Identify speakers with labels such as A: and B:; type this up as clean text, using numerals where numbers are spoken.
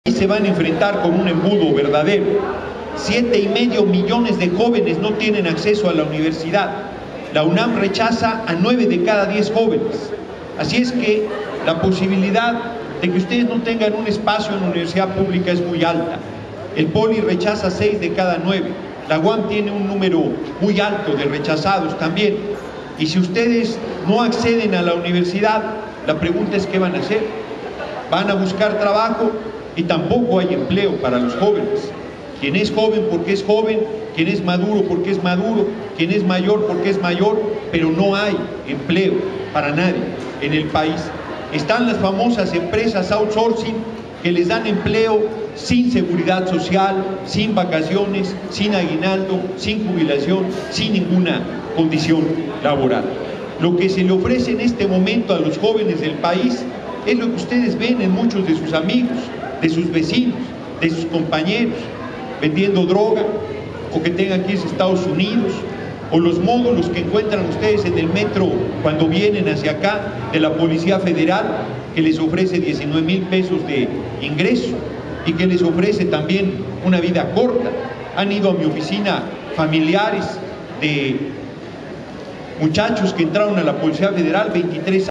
A: se van a enfrentar con un embudo verdadero. 7,5 millones de jóvenes no tienen acceso a la universidad. La UNAM rechaza a 9 de cada 10 jóvenes. Así es que la posibilidad de que ustedes no tengan un espacio en la universidad pública es muy alta. El Poli rechaza 6 de cada 9. La UAM tiene un número muy alto de rechazados también. Y si ustedes no acceden a la universidad, la pregunta es ¿qué van a hacer? Van a buscar trabajo y tampoco hay empleo para los jóvenes. Quien es joven porque es joven, quien es maduro porque es maduro, quien es mayor porque es mayor, pero no hay empleo para nadie en el país. Están las famosas empresas outsourcing que les dan empleo sin seguridad social, sin vacaciones, sin aguinaldo, sin jubilación, sin ninguna condición laboral. Lo que se le ofrece en este momento a los jóvenes del país es lo que ustedes ven en muchos de sus amigos, de sus vecinos, de sus compañeros, vendiendo droga, o que tengan que irse a Estados Unidos, o los módulos que encuentran ustedes en el metro cuando vienen hacia acá de la Policía Federal, que les ofrece 19,000 pesos de ingreso y que les ofrece también una vida corta. Han ido a mi oficina familiares de muchachos que entraron a la Policía Federal, 23